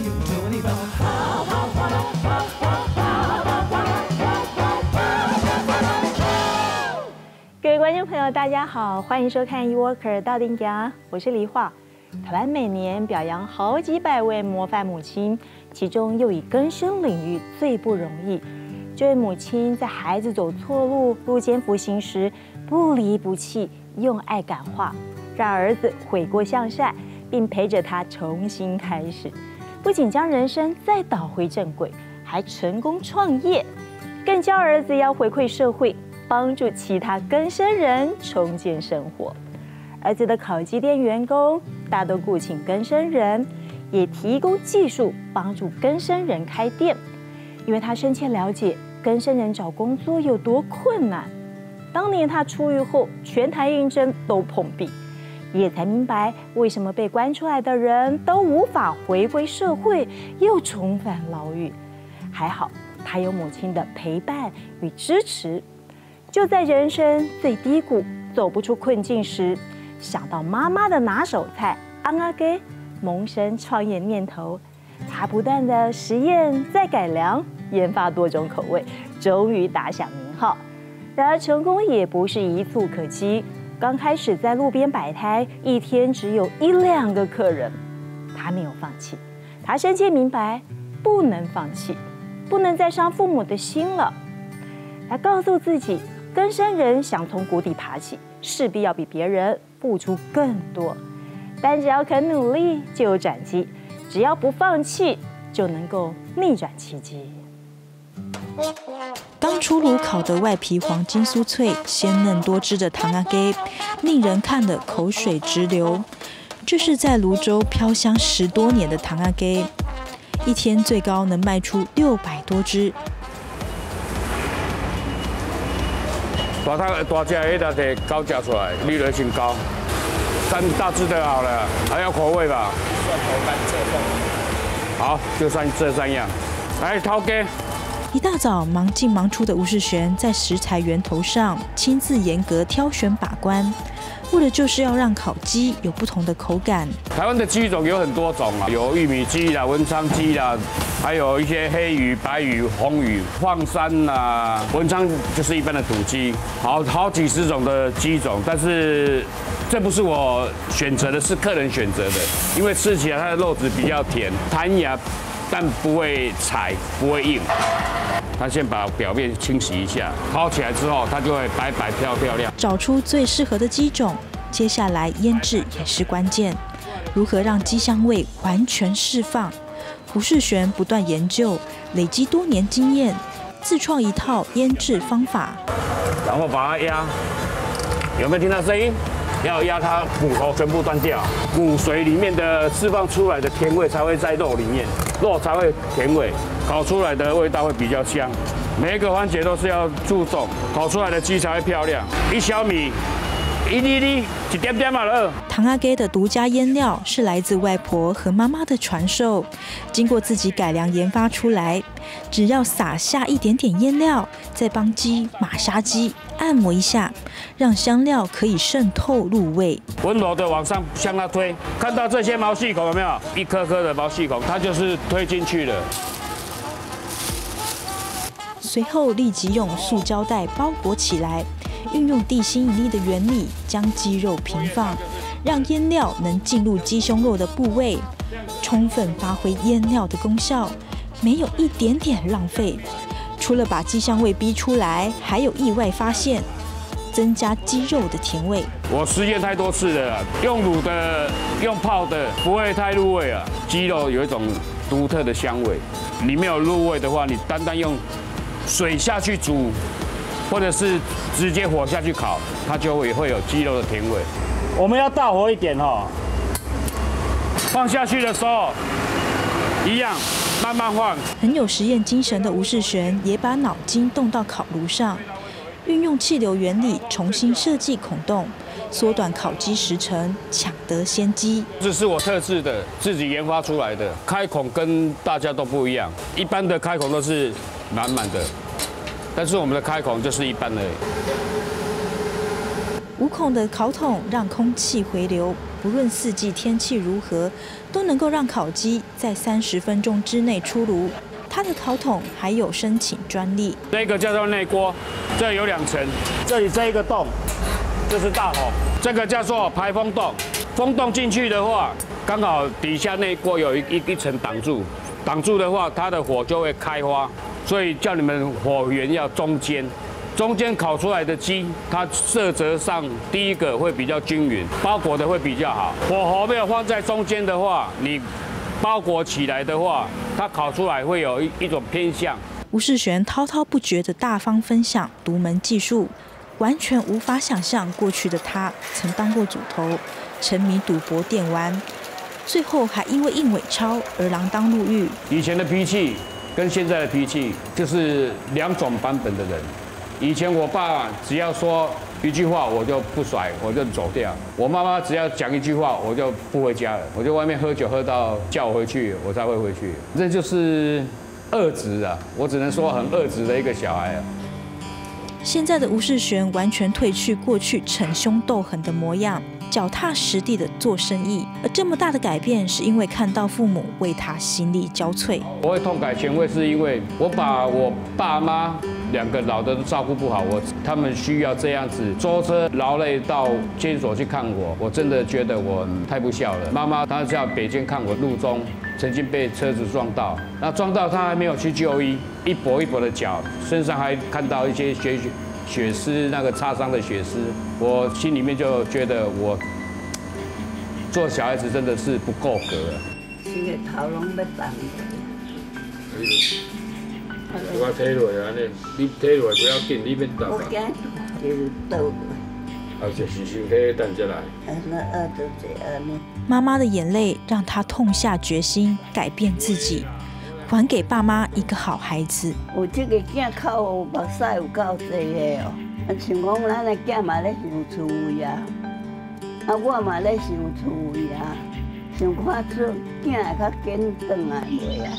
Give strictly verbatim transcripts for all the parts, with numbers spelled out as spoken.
各位观众朋友，大家好，欢迎收看《eWorker 到顶家》，我是黎化。台湾每年表扬好几百位模范母亲，其中又以更生领域最不容易。这位母亲在孩子走错路、路肩扶行时，不离不弃，用爱感化，让儿子悔过向善，并陪着他重新开始。不仅将人生再导回正轨，还成功创业，更教儿子要回馈社会，帮助其他更生人重建生活。儿子的烤鸡店员工大都雇请更生人，也提供技术帮助更生人开店，因为他深切了解更生人找工作有多困难。当年他出狱后，全台应征都碰壁，也才明白为什么被关出来的人都无法回归社会，又重返牢狱。还好他有母亲的陪伴与支持，就在人生最低谷、走不出困境时，想到妈妈的拿手菜昂阿给，萌生创业念头。他不断的实验再改良，研发多种口味，终于打响名号。然而成功也不是一蹴可及，刚开始在路边摆摊，一天只有一两个客人，他没有放弃。他深切明白，不能放弃，不能再伤父母的心了。他告诉自己，更生人想从谷底爬起，势必要比别人付出更多，但只要肯努力，就有转机；只要不放弃，就能够逆转奇迹。 刚出炉烤得外皮黄金酥脆、鲜嫩多汁的糖阿给，令人看得口水直流。这是在泸州飘香十多年的糖阿给，一天最高能卖出六百多只。 大汤大只的那得高价出来，利润性高。三大只的好了，还要口味吧？蒜头干这份。好，就算这三样。来，掏给。 一大早忙进忙出的吴世璇，在食材源头上亲自严格挑选把关，为的就是要让烤鸡有不同的口感。 台湾的鸡种有很多种啊，有玉米鸡啦、文昌鸡啦，还有一些黑鱼、白鱼、红鱼、放山啦。文昌就是一般的土鸡，好好几十种的鸡种，但是这不是我选择的，是客人选择的，因为吃起来它的肉质比较甜，弹牙，但不会柴，不会硬。他先把表面清洗一下，烤起来之后，它就会白白漂漂亮。 找出最适合的鸡种，接下来腌制也是关键。如何让鸡香味完全释放？吴世璇不断研究，累积多年经验，自创一套腌制方法。 然后把它压，有没有听到声音？要压它骨头全部断掉，骨髓里面的释放出来的甜味才会在肉里面，肉才会甜味。烤出来的味道会比较香，每一个环节都是要注重，烤出来的鸡才会漂亮。一小米，一粒粒，一点点嘛了。 糖阿给的独家腌料是来自外婆和妈妈的传授，经过自己改良研发出来。只要撒下一点点腌料，再帮鸡马杀鸡按摩一下，让香料可以渗透入味。 温柔的往上向它推，看到这些毛细孔有没有？一颗颗的毛细孔，它就是推进去了。 随后立即用塑胶袋包裹起来，运用地心引力的原理将鸡肉平放，让腌料能进入鸡胸肉的部位，充分发挥腌料的功效，没有一点点浪费。除了把鸡香味逼出来，还有意外发现，增加鸡肉的甜味。 我实验太多次了，用卤的、用泡的，不会太入味啊。鸡肉有一种独特的香味，你没有入味的话，你单单用水下去煮，或者是直接火下去烤，它就会会有鸡肉的甜味。我们要大火一点哦，放下去的时候一样慢慢放。 很有实验精神的吴世璇也把脑筋动到烤炉上，运用气流原理重新设计孔洞，缩短烤鸡时程，抢得先机。 这是我特制的，自己研发出来的，开孔跟大家都不一样，一般的开孔都是满满的，但是我们的开孔就是一般的。 无孔的烤筒让空气回流，不论四季天气如何，都能够让烤鸡在三十分钟之内出炉。它的烤筒还有申请专利。 这个叫做内锅，这有两层，这里这一个洞，这是大火，这个叫做排风洞。风洞进去的话，刚好底下内锅有一一一层挡住，挡住的话，它的火就会开花，所以叫你们火源要中间。 中间烤出来的鸡，它色泽上第一个会比较均匀，包裹的会比较好。火候没有放在中间的话，你包裹起来的话，它烤出来会有一一种偏向。 吴世璇滔滔不绝地大方分享独门技术，完全无法想象过去的他曾当过组头，沉迷赌博电玩，最后还因为硬伪钞而锒铛入狱。 以前的脾气跟现在的脾气就是两种版本的人。 以前我爸只要说一句话，我就不甩，我就走掉。我妈妈只要讲一句话，我就不回家了，我就外面喝酒喝到叫我回去，我才会回去。这就是恶质啊，我只能说很恶质的一个小孩啊。 现在的吴世璇完全褪去过去逞凶斗狠的模样，脚踏实地的做生意。而这么大的改变，是因为看到父母为他心力交瘁。 我会痛改前非，是因为我把我爸妈。 两个老的都照顾不好我，他们需要这样子舟车劳累到监所去看我，我真的觉得我太不孝了。妈妈她在北京看我，路中曾经被车子撞到，那撞到她还没有去就医，一跛一跛的脚，身上还看到一些血血丝，那个擦伤的血丝，我心里面就觉得我做小孩子真的是不够格了。 这个头拢要动。 我睇落安尼，你睇落不要紧，你免动。 我惊就是倒。 啊，就是身体等下来。 啊，那啊就这安尼。 妈妈的眼泪让她痛下决心，改变自己，还给爸妈一个好孩子。 有这个囝口目屎有够济的哦，啊，像讲咱的囝嘛咧想趣味啊，啊，我嘛咧想趣味啊，想看出囝会较紧转来袂啊。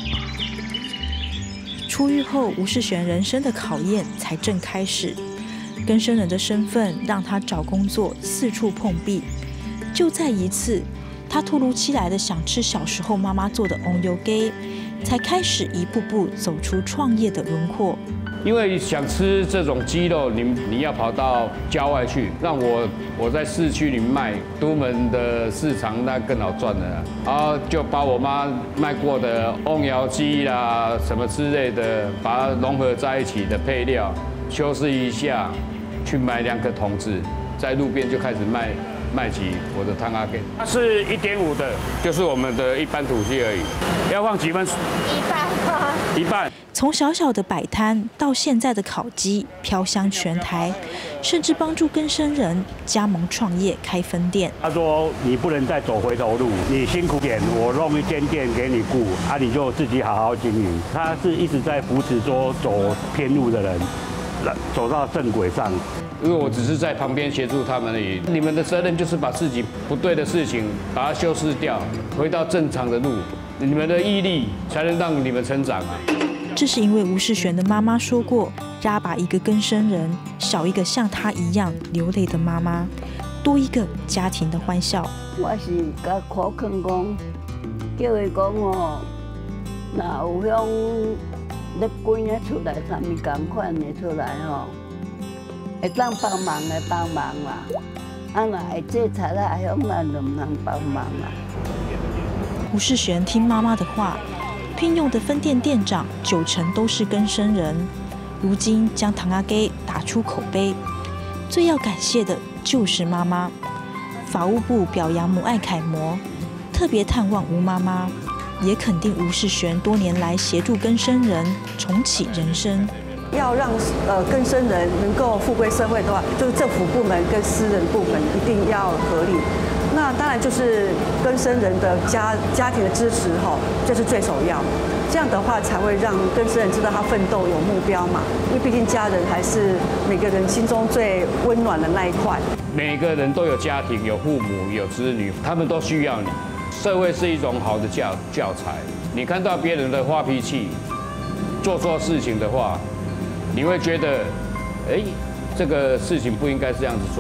出狱后，吴世璇人生的考验才正开始。更生人的身份让他找工作四处碰壁。就在一次，他突如其来的想吃小时候妈妈做的红油鸡，才开始一步步走出创业的轮廓。 因为想吃这种鸡肉，你你要跑到郊外去，让我我在市区里卖，都门的市场那更好赚了。然后就把我妈卖过的瓮窑鸡啦什么之类的，把它融合在一起的配料，修饰一下，去买两个桶子，在路边就开始卖卖起我的汤阿给。它是一点五的，就是我们的一般土鸡而已。要放几分？ 一半。 一半。 从小小的摆摊到现在的烤鸡飘香全台，甚至帮助更生人加盟创业开分店。 他说：“你不能再走回头路，你辛苦点，我弄一间店给你顾，啊，你就自己好好经营。”他是一直在扶持说走偏路的人，走到正轨上。 因为我只是在旁边协助他们而已。你们的责任就是把自己不对的事情把它修饰掉，回到正常的路。你们的毅力才能让你们成长啊！ 这是因为吴世璇的妈妈说过，拉拔一个更生人，少一个像她一样流泪的妈妈，多一个家庭的欢笑。 我是甲苦劝讲，叫伊讲哦，若有向咧滚咧出来，啥物共款的出来吼，会当帮忙的帮忙啦，啊若会做菜啦，向咱就唔通帮忙啦。 吴世璇听妈妈的话。 聘用的分店店长九成都是更生人，如今将糖阿给打出口碑。最要感谢的就是妈妈。法务部表扬母爱楷模，特别探望吴妈妈，也肯定吴世璇多年来协助更生人重启人生。 要让呃更生人能够复归社会的话，就是政府部门跟私人部门一定要合力。 那当然就是更生人的家家庭的支持哈，这是最首要。这样的话才会让更生人知道他奋斗有目标嘛，因为毕竟家人还是每个人心中最温暖的那一块。 每个人都有家庭，有父母，有子女，他们都需要你。社会是一种好的教教材。你看到别人的发脾气，做错事情的话，你会觉得，哎，这个事情不应该这样子做。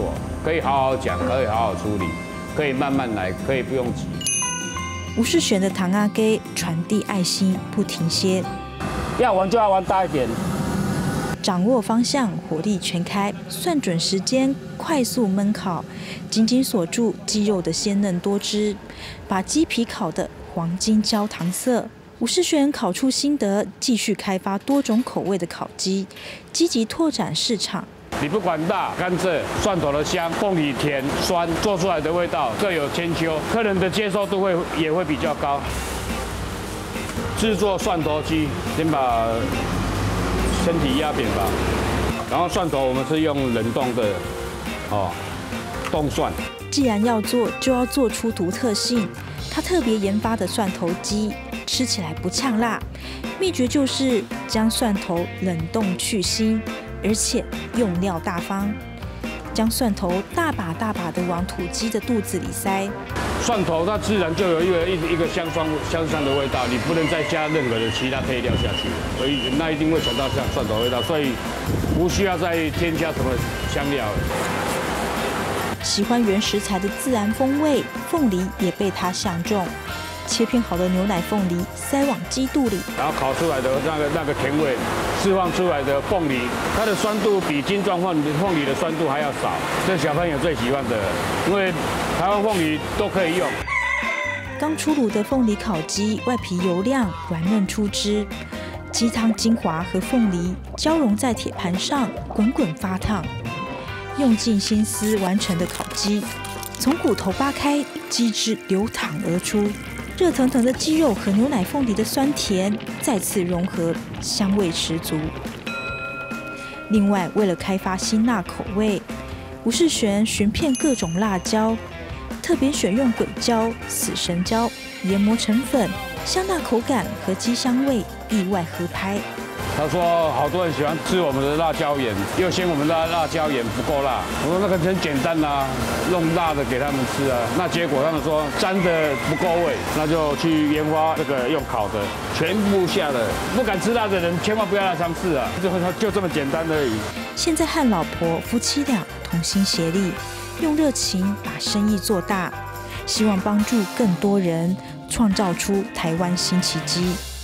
可以好好讲，可以好好处理，可以慢慢来，可以不用急。 吴世璇的糖阿给传递爱心不停歇， 要玩就要玩大一点， 掌握方向，火力全开，算准时间，快速焖烤，紧紧锁住鸡肉的鲜嫩多汁，把鸡皮烤得黄金焦糖色。吴世璇烤出心得，继续开发多种口味的烤鸡，积极拓展市场。 你不管辣、甘蔗、蒜头的香、凤梨甜、酸，做出来的味道各有千秋，客人的接受度会也会比较高。制作蒜头鸡，先把身体压扁吧，然后蒜头我们是用冷冻的，哦，冻蒜。 既然要做，就要做出独特性。他特别研发的蒜头鸡，吃起来不呛辣，秘诀就是将蒜头冷冻去腥。而且用料大方，将蒜头大把大把的往土鸡的肚子里塞。 蒜头它自然就有一个一一个香酸香酸的味道，你不能再加任何的其他配料下去，所以那一定会尝到像蒜头味道，所以不需要再添加什么香料。 喜欢原食材的自然风味，凤梨也被他相中。切片好的牛奶凤梨塞往鸡肚里， 然后烤出来的那个那个甜味，释放出来的凤梨，它的酸度比金钻凤凤梨的酸度还要少，这小朋友最喜欢的，因为台湾凤梨都可以用。 刚出炉的凤梨烤鸡，外皮油亮，软嫩出汁，鸡汤精华和凤梨交融在铁盘上，滚滚发烫。用尽心思完成的烤鸡，从骨头扒开，鸡汁流淌而出。热腾腾的鸡肉和牛奶凤梨的酸甜再次融合，香味十足。另外，为了开发辛辣口味，吴世璇寻遍各种辣椒，特别选用鬼椒、死神椒研磨成粉，香辣口感和鸡香味意外合拍。 他说好多人喜欢吃我们的辣椒盐，又嫌我们的辣椒盐不够辣。我说那个很简单啊，弄辣的给他们吃啊。那结果他们说沾的不够味，那就去研发这个用烤的，全部下了。不敢吃辣的人千万不要来尝试啊，就就这么简单而已。 现在和老婆夫妻俩同心协力，用热情把生意做大，希望帮助更多人，创造出台湾新奇迹。